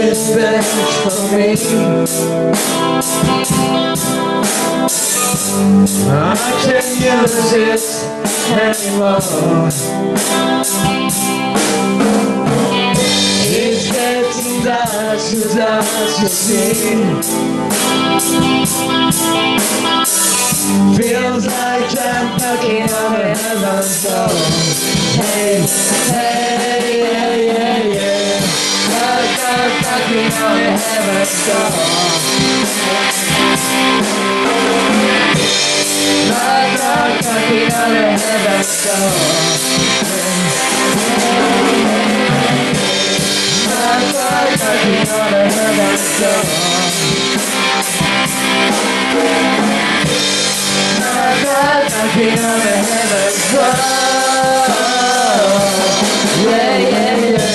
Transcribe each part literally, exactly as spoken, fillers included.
this bench for me. I can't use it anymore. It's getting dark, so dark to see. Feels like I'm knocking on the heaven's door. Hey, hey, yeah, yeah, yeah. Knock, knock, knocking on the heaven's door. Knock, knock, knocking on the heaven's door. Knock, knock, knocking on the heaven's door. Knocking on the heaven's door. Yeah, yeah, yeah.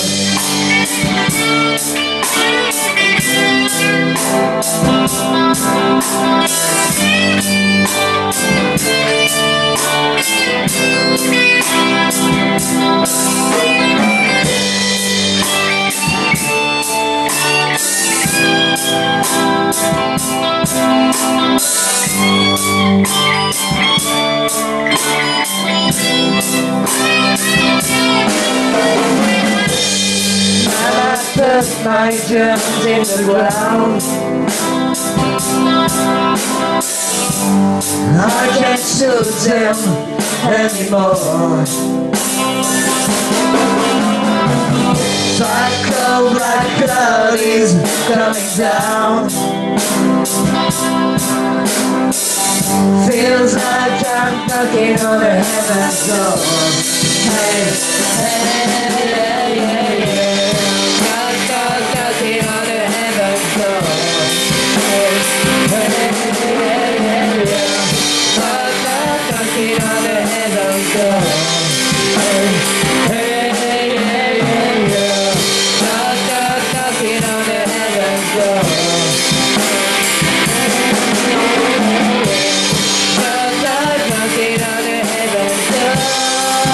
Put my germs in the ground. I can't shoot them anymore. Psycho black cloud is coming down. Feels like I'm knocking on the heaven's door. Hey, hey, yeah, yeah, yeah. Knocking on the heaven's door. Hey, hey, yeah, yeah, yeah. Knock, knock, knocking on the heaven's door. Hey, hey, yeah, yeah, yeah. Knock, knock, knocking on the heaven's door. Knock, knock, knocking on the heaven's door.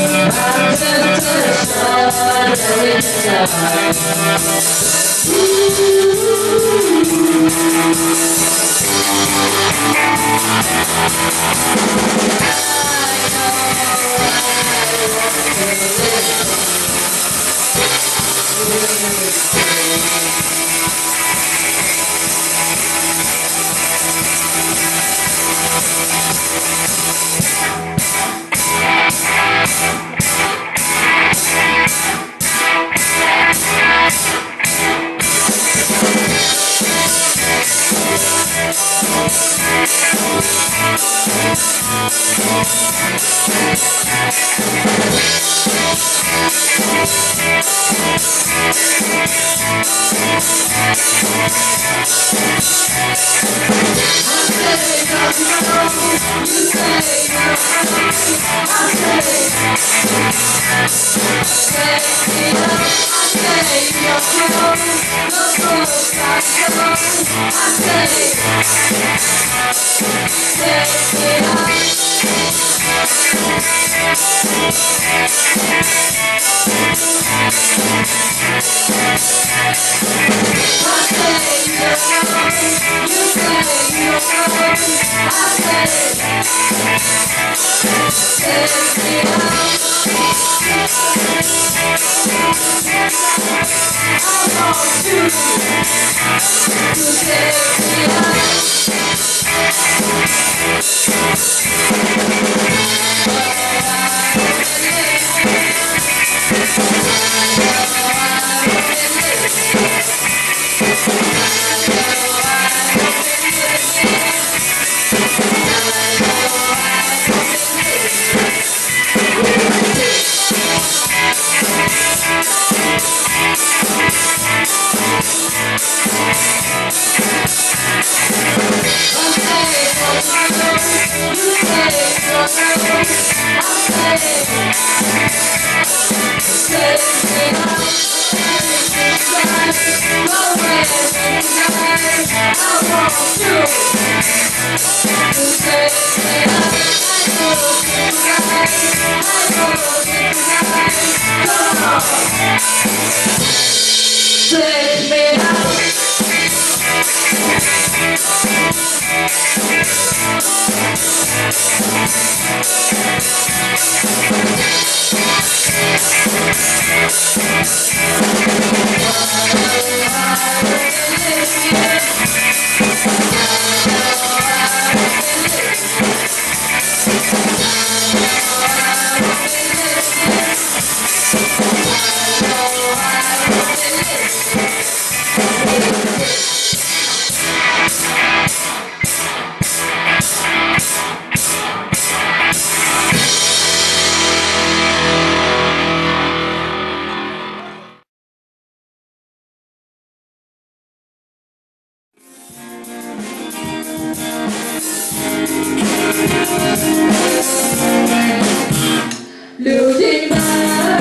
Looking back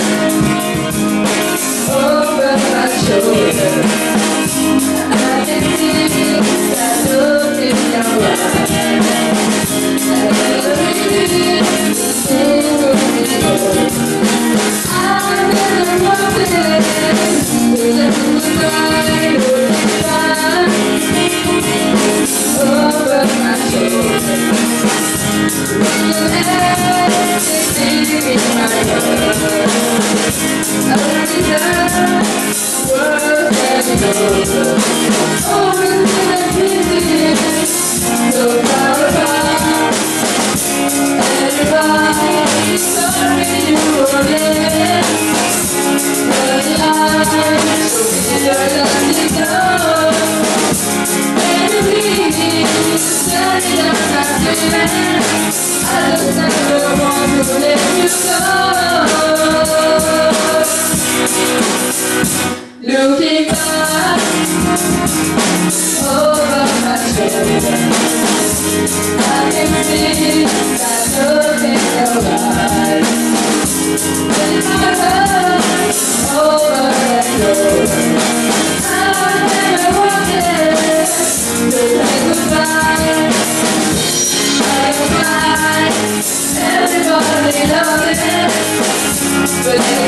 over my shoulder, I can see that look in your eyes. I never really knew before. I never wanted to let you ride over my shoulder. When you everything in my life.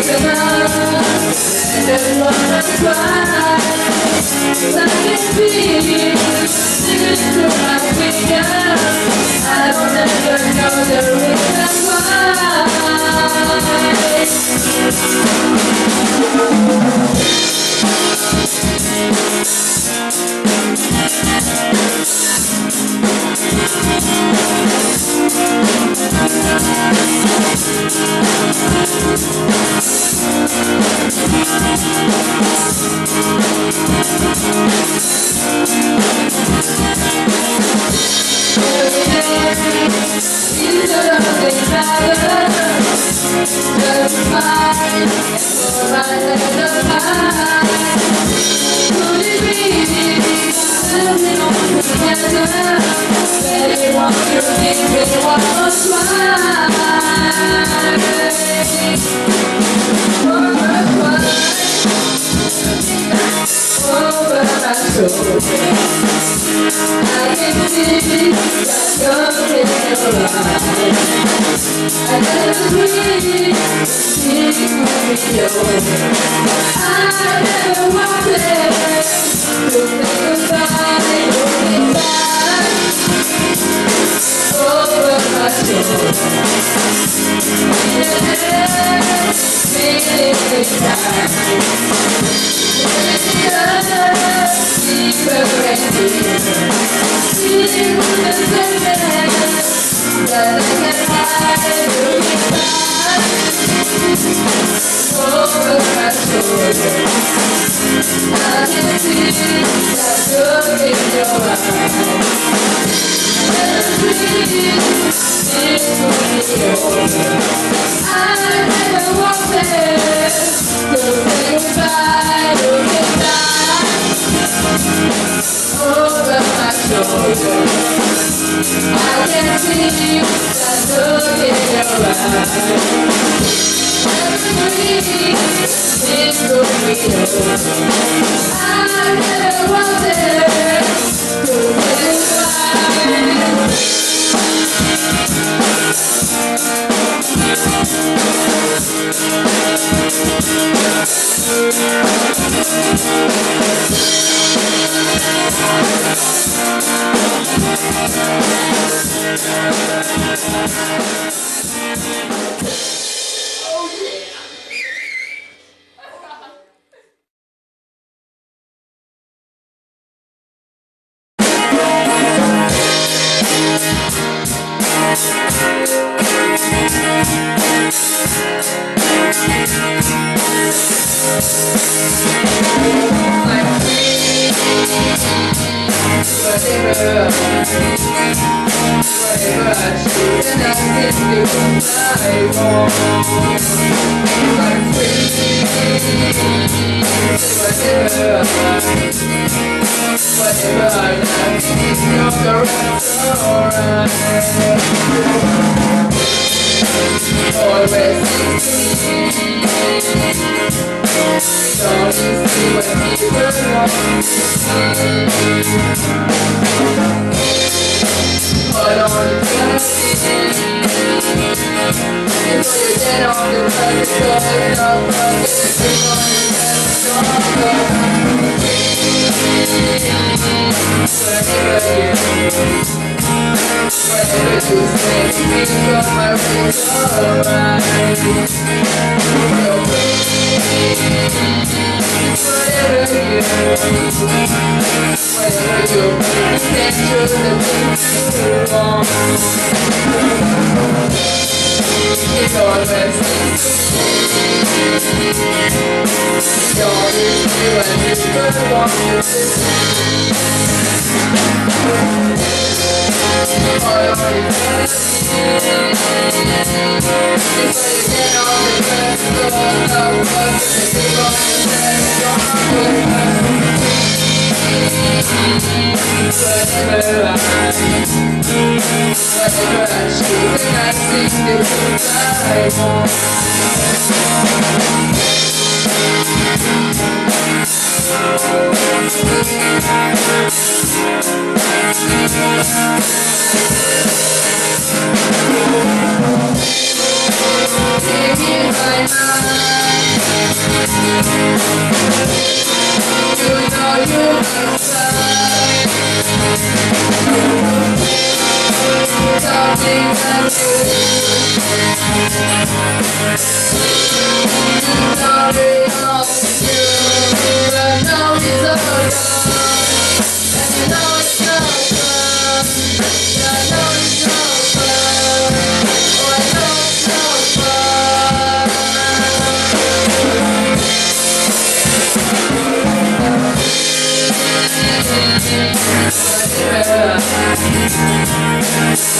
Give me my mind.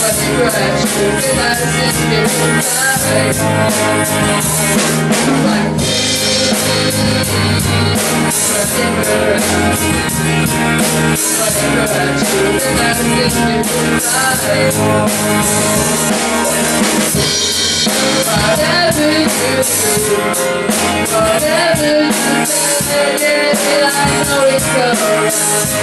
Whatever you do, whatever you say, yeah, I know it's alright.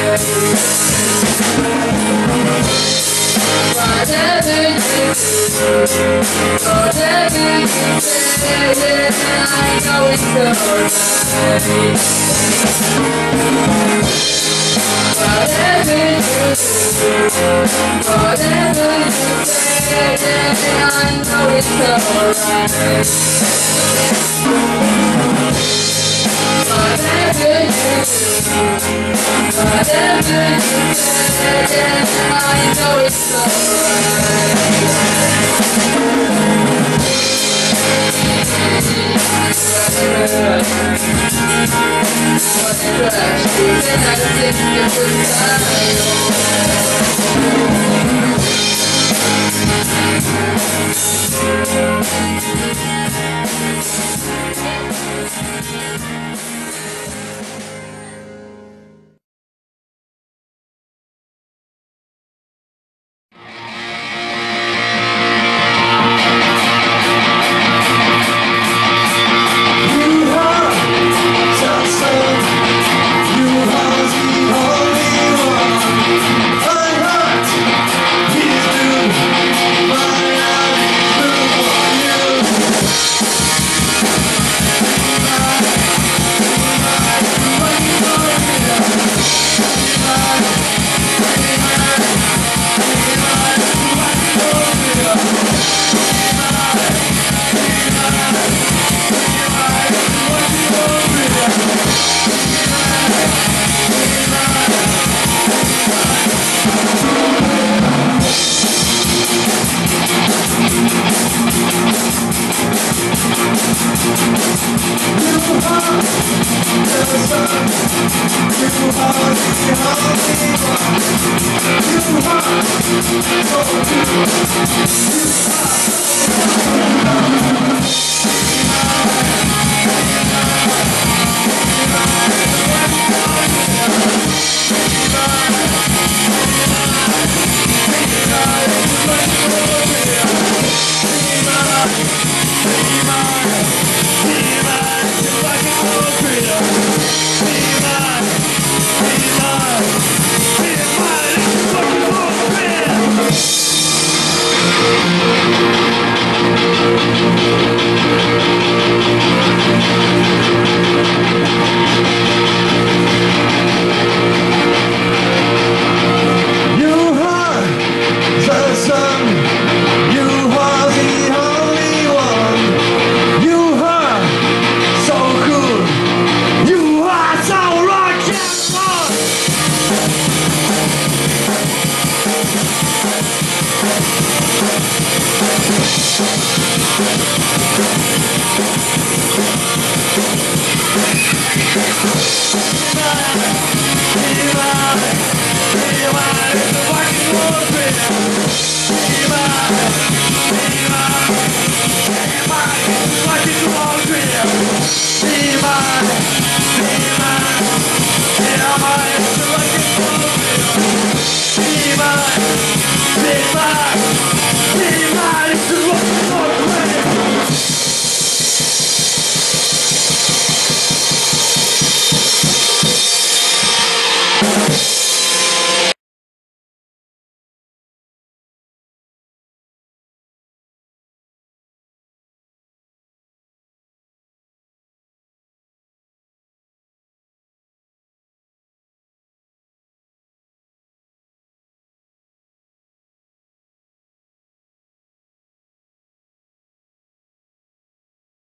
Whatever you do, whatever you say, yeah, I know it's alright. Whatever you do, whatever you say, yeah, I know it's alright. Whatever you do, whatever you say, yeah, I know it's alright. Whatever I choose, and I think it was Be